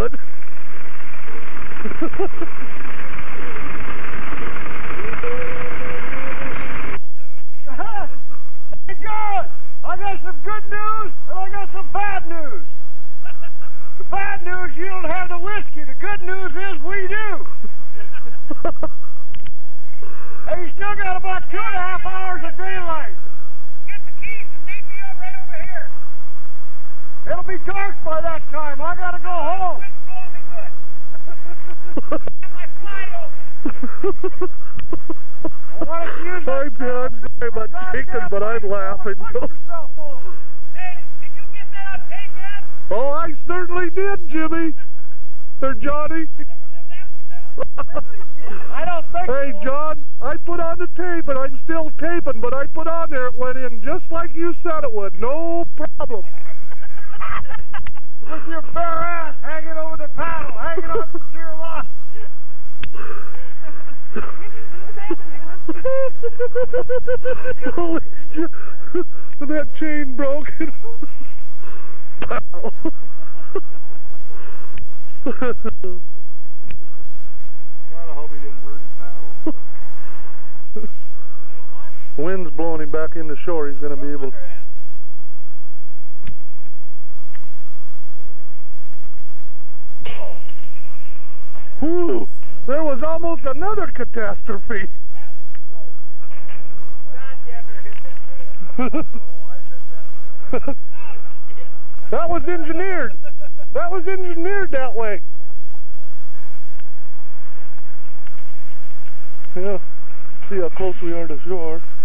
good. Hey John, I got some good news and I got some bad news. The bad news, you don't have the whiskey. The good news is we do. Hey, you still got about 2.5 hours of daylight. Get the keys and meet me up right over here. It'll be dark by that time. I gotta go home. Wind's blowing me good. Got my fly open. I want to use that. I'm sorry about shaking, but I'm laughing. So. Yourself over. Hey, did you get that on tape yet? Oh, I certainly did, Jimmy. Or Johnny. I never lived that one down. I don't think Hey, so. John, I put on the tape, and I'm still taping, but I put on there, it went in just like you said it would. No problem. With your bare ass hanging over the paddle, hanging on the gear lock. Holy shit. That chain broken. Pow. God, I hope he didn't hurt his paddle. Wind's blowing him back into shore. He's going to be able to... Whew, there was almost another catastrophe. That was close. God damn near hit that rail. Oh, I missed that. Oh, shit. That was engineered. That was engineered that way. Yeah, see how close we are to shore.